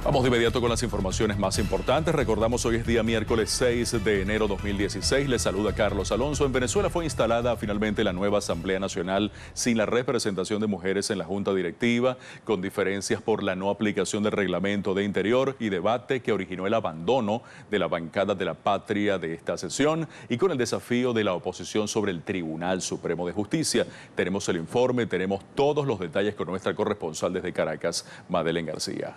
Vamos de inmediato con las informaciones más importantes. Recordamos, hoy es día miércoles 6 de enero 2016. Les saluda Carlos Alonso. En Venezuela fue instalada finalmente la nueva Asamblea Nacional sin la representación de mujeres en la Junta Directiva, con diferencias por la no aplicación del Reglamento de Interior y debate que originó el abandono de la bancada de la Patria de esta sesión y con el desafío de la oposición sobre el Tribunal Supremo de Justicia. Tenemos el informe, tenemos todos los detalles con nuestra corresponsal desde Caracas, Madeleine García.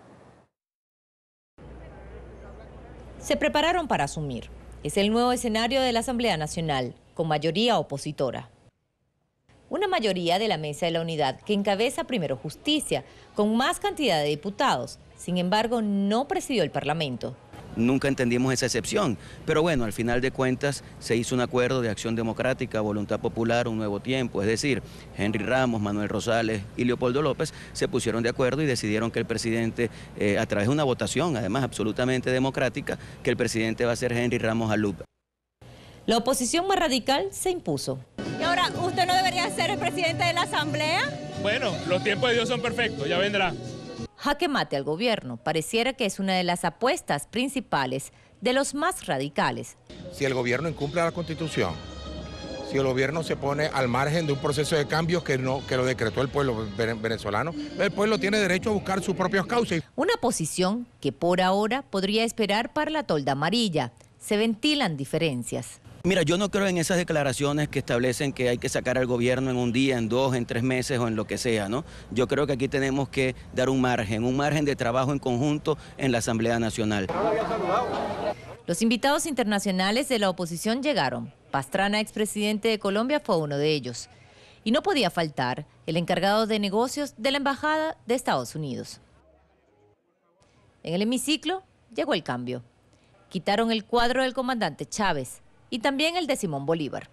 Se prepararon para asumir. Es el nuevo escenario de la Asamblea Nacional, con mayoría opositora. Una mayoría de la Mesa de la Unidad que encabeza primero Justicia, con más cantidad de diputados. Sin embargo, no presidió el Parlamento. Nunca entendimos esa excepción, pero bueno, al final de cuentas se hizo un acuerdo de acción democrática, voluntad popular, un nuevo tiempo, es decir, Henry Ramos, Manuel Rosales y Leopoldo López se pusieron de acuerdo y decidieron que el presidente, a través de una votación, además absolutamente democrática, que el presidente va a ser Henry Ramos Alup. La oposición más radical se impuso. Y ahora, ¿usted no debería ser el presidente de la Asamblea? Bueno, los tiempos de Dios son perfectos, ya vendrá. Jaque mate al gobierno. Pareciera que es una de las apuestas principales de los más radicales. Si el gobierno incumple la Constitución, si el gobierno se pone al margen de un proceso de cambio que lo decretó el pueblo venezolano, el pueblo tiene derecho a buscar sus propias causas. Una posición que por ahora podría esperar para la tolda amarilla. Se ventilan diferencias. Mira, yo no creo en esas declaraciones que establecen que hay que sacar al gobierno en un día, en 2, en 3 meses o en lo que sea, ¿no? Yo creo que aquí tenemos que dar un margen de trabajo en conjunto en la Asamblea Nacional. Los invitados internacionales de la oposición llegaron. Pastrana, expresidente de Colombia, fue uno de ellos. Y no podía faltar el encargado de negocios de la Embajada de Estados Unidos. En el hemiciclo llegó el cambio. Quitaron el cuadro del comandante Chávez y también el de Simón Bolívar.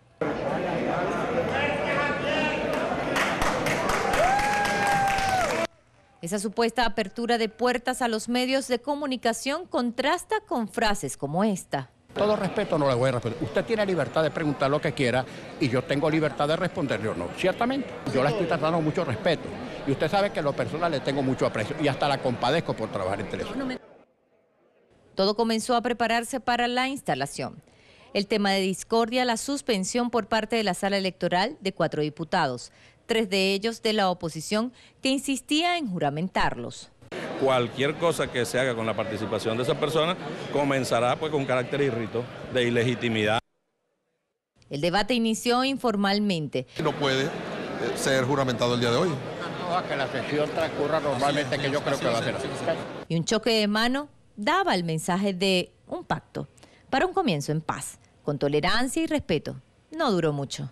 Esa supuesta apertura de puertas a los medios de comunicación contrasta con frases como esta. Todo respeto no le voy a responder. Usted tiene libertad de preguntar lo que quiera y yo tengo libertad de responderle o no. Ciertamente, yo la estoy tratando con mucho respeto y usted sabe que a lo personal le tengo mucho aprecio y hasta la compadezco por trabajar en televisión. Todo comenzó a prepararse para la instalación. El tema de discordia, la suspensión por parte de la sala electoral de 4 diputados, 3 de ellos de la oposición, que insistía en juramentarlos. Cualquier cosa que se haga con la participación de esa persona comenzará pues con carácter y rito de ilegitimidad. El debate inició informalmente. No puede ser juramentado el día de hoy. A que la sesión transcurra normalmente, que yo creo que va a ser así. Y un choque de mano daba el mensaje de un pacto para un comienzo en paz, con tolerancia y respeto. No duró mucho.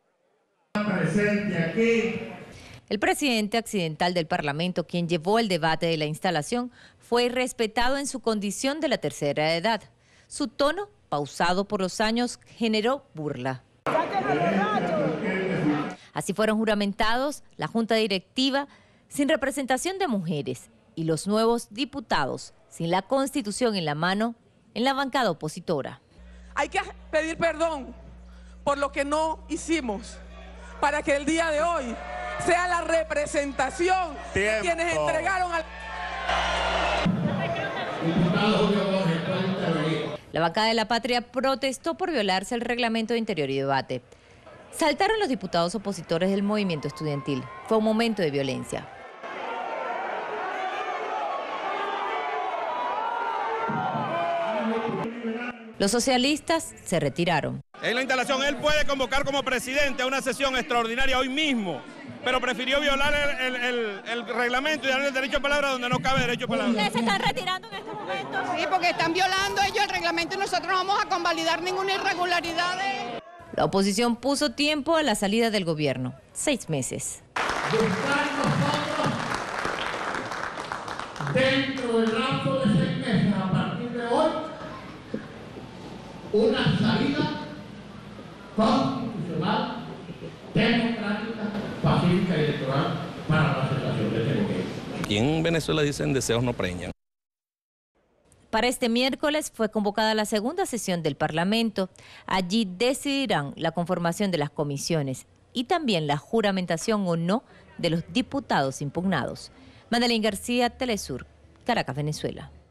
El presidente accidental del Parlamento, quien llevó el debate de la instalación, fue respetado en su condición de la tercera edad. Su tono, pausado por los años, generó burla. Así fueron juramentados la Junta Directiva sin representación de mujeres y los nuevos diputados sin la Constitución en la mano en la bancada opositora. Hay que pedir perdón por lo que no hicimos para que el día de hoy sea la representación de quienes entregaron al... La bancada de la Patria protestó por violarse el Reglamento de Interior y Debate. Saltaron los diputados opositores del movimiento estudiantil. Fue un momento de violencia. Los socialistas se retiraron. En la instalación él puede convocar como presidente a una sesión extraordinaria hoy mismo, pero prefirió violar el reglamento y darle el derecho a palabra donde no cabe derecho a palabra. ¿Ustedes se están retirando en estos momentos? Sí, porque están violando ellos el reglamento y nosotros no vamos a convalidar ninguna irregularidad. La oposición puso tiempo a la salida del gobierno, 6 meses. Dentro del lapso de 6 meses, a partir de hoy, una salida constitucional, democrática, pacífica y electoral para la aceptación de este gobierno. Aquí en Venezuela dicen deseos no preñan. Para este miércoles fue convocada la segunda sesión del Parlamento. Allí decidirán la conformación de las comisiones y también la juramentación o no de los diputados impugnados. Madeleine García, Telesur, Caracas, Venezuela.